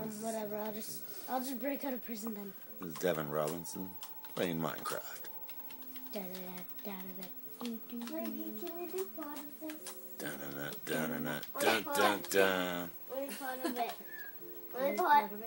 Whatever. I'll just break out of prison then. This is Devon Robinson playing Minecraft. Wait, can we do part of this? Dun dun dun dun dun dun dun. Only part of it. Only part.